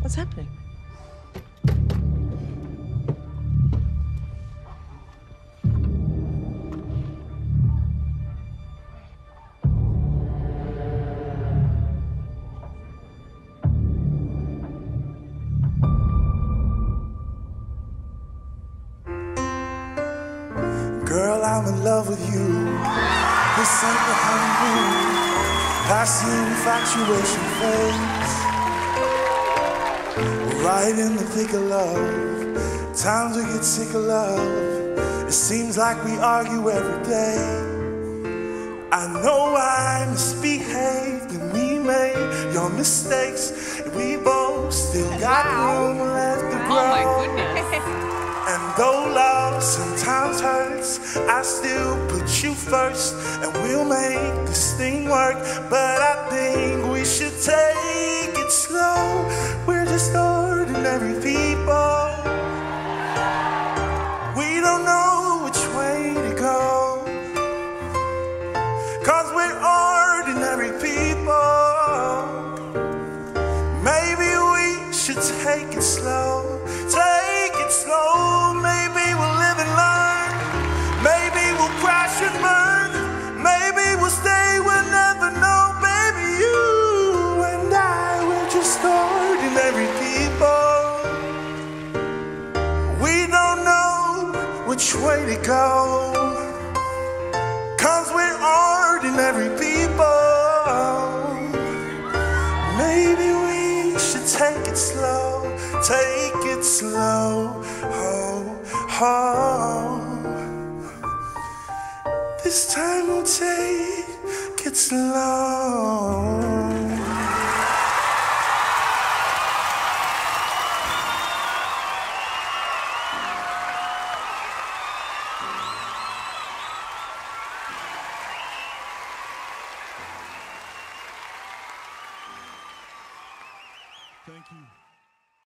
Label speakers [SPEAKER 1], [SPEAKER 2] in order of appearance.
[SPEAKER 1] What's happening?
[SPEAKER 2] Girl, I'm in love with you. This ain't the honeymoon. Past the infatuation phase. We're right in the thick of love. Times we get sick of love. It seems like we argue every day. I know I misbehaved and we made your mistakes. And we both still got room left to grow.
[SPEAKER 3] Oh my goodness.
[SPEAKER 2] And though love sometimes hurts, I still put you first. And we'll make this thing work. But I think we should take it slow. We're just ordinary people. We don't know which way to go, 'cause we're ordinary people. Maybe we should take it slow. Take it slow. Maybe we'll live and learn. Maybe we'll crash and burn. Maybe we'll stay, we'll never know. Baby, you and I, we're just ordinary people. We don't know which way to go, 'cause we're ordinary people. Maybe we should take it slow. Take it slow, oh, oh. This time we'll take it slow. Thank you.